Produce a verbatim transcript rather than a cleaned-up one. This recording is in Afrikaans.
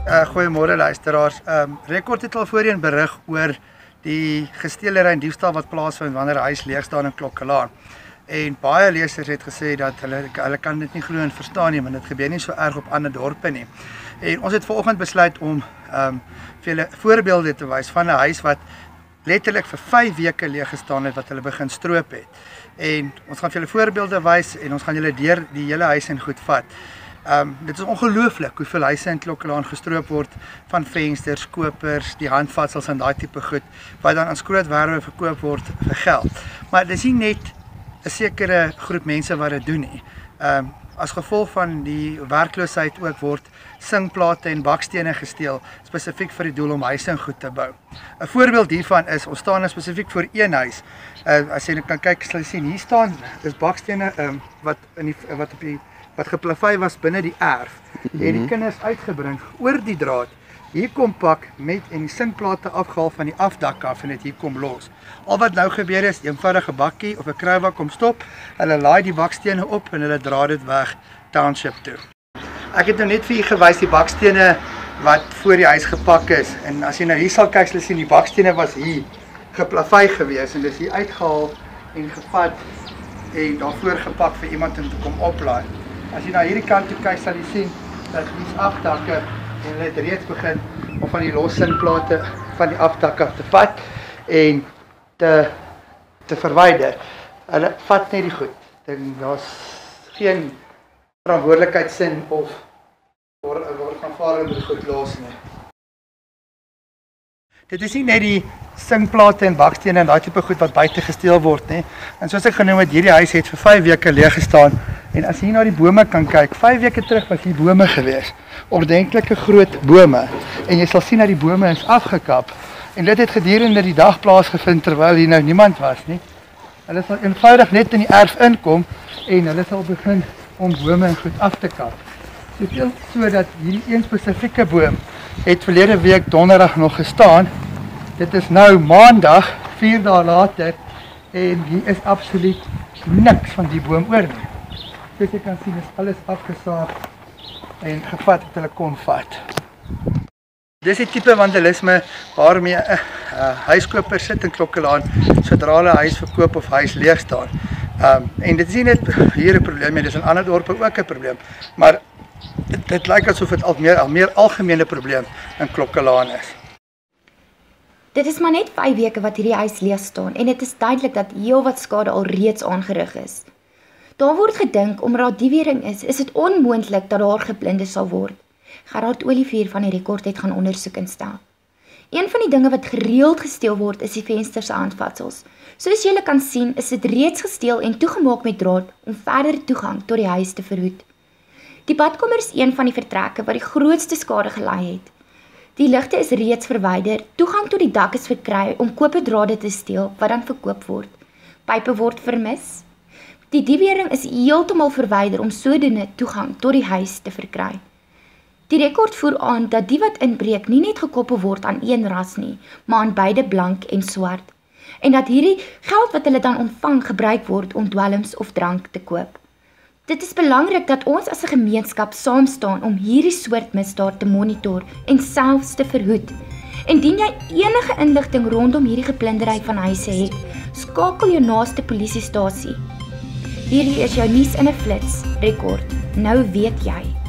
Uh, goeiemôre luisteraars. Um, Rekord het al voorheen berig oor die gesteelery en diefstal wat plaasvind wanneer 'n huis leeg staan in Klokkelaan. En baie lesers het gesê dat hulle hulle kan dit nie glo en verstaan nie, want dit gebeur nie so erg op ander dorpe nie. En ons het vanoggend besluit om um, vir julle voorbeelde te wys van 'n huis wat letterlik vir vyf weke leeg gestaan het wat hulle begin stroop het. En ons gaan vir julle voorbeelde wys en ons gaan julle deur die hele huis en goed vat. Um, dit is ongelooflik hoeveel huise in Klokkelaan gestroop word van vensters, kopers, die handvatsels en daai tipe goed wat dan aan skrootwerwe verkoop word vir geld. Maar dit is nie net 'n sekere groep mense wat dit doen nie. Um, as gevolg van die werkloosheid ook word singplate en bakstene gesteel spesifiek vir die doel om huise en goed te bou. 'n Voorbeeld hiervan is ons staan spesifiek voor een huis. Uh, as jy kan kyk, sal jy sien hier staan dis bakstene um, wat in die wat op die wat geplavei was binne die erf. Mm-hmm. En die kinders uitgebring oor die draad. Hier kom pak met en die singplate afgehaal van die afdak af en dit hier kom los. Al wat nou gebeur is, 'n eenvoudige bakkie of 'n kruiwak kom stop, hulle laai die bakstene op en hulle dra dit weg township toe. Ek het nou net vir u gewys die bakstene wat voor die huis gepak is. En as jy nou hier sal kyk, sal jy sien die bakstene was hier geplavei gewees en dis hier uitgehaal en gevat en daarvoor gepak vir iemand om te kom oplaai. As jy na hierdie kant toe kyk, sal jy sien dat hier's afdakke en hulle het reeds begin om van die los singplate van die afdakke af te vat en te te verwyder. Hulle vat net die goed. Dink daar's geen verantwoordelikheidsin of word word van vader met die goed los nie. Dit is nie net die singplate en bakstene en daai tipe goed wat buite gesteel word nie. En soos ek genoem het, hierdie huis het vir vyf weke leeg gestaan. En as jy hier na die bome kan kyk, vyf weke terug was hier bome gewees. Ordentlike groot bome. En jy sal sien dat die bome is afgekap. En dit het gedurende die dag plaasgevind terwyl hier nou niemand was nie. Hulle sal eenvoudig net in die erf inkom en hulle sal begin om bome en goed af te kap. Soveel so dat hierdie een spesifieke boom het verlede week donderdag nog gestaan. Dit is nou maandag, vier dae later en hier is absoluut niks van die boom oor nie. Soos jy kan sien is alles afgesaag en gevat wat hulle kon vat. Dis die tipe vandalisme waarmee 'n uh, uh, huiskoper sit in Klokkelaan sodra hulle huis verkoop of huis leeg staan. Um, en dit is nie net hier 'n probleem nie, dis in ander dorpe ook 'n probleem. Maar dit, dit lyk asof dit al meer al meer algemene probleem in Klokkelaan is. Dit is maar net vyf weke wat hierdie huis leeg staan en dit is duidelik dat heelwat skade al reeds aangerig is. Daar word gedink omdat daar diewering is, is dit onmoontlik dat daar geplunderd sal word. Gerard Olivier van die Rekord het gaan ondersoek instel. Een van die dinge wat gereeld gesteel word is die vensters se handvatsels. Soos julle kan sien, is dit reeds gesteel en toegemaak met draad om verdere toegang tot die huis te verhoed. Die badkamer is een van die vertrekke wat die grootste skade gelei het. Die ligte is reeds verwyder, toegang tot die dak is verkry om koperdrade te steel wat dan verkoop word. Pype word vermis. Die diewering is heeltemal verwyder om sodoende toegang tot die huis te verkry. Die Rekord voer aan dat die wat inbreek nie net gekoppel word aan een ras nie, maar aan beide blank en swart. En dat hierdie geld wat hulle dan ontvang gebruik word om dwelms of drank te koop. Dit is belangrik dat ons as 'n gemeenskap saam staan om hierdie soort misdaad te monitor en selfs te verhoed. Indien jy enige inligting rondom hierdie geplundery van huise het, skakel jou naaste polisiestasie. Hierdie is jou nuus in 'n flits, Rekord. Nou weet jy.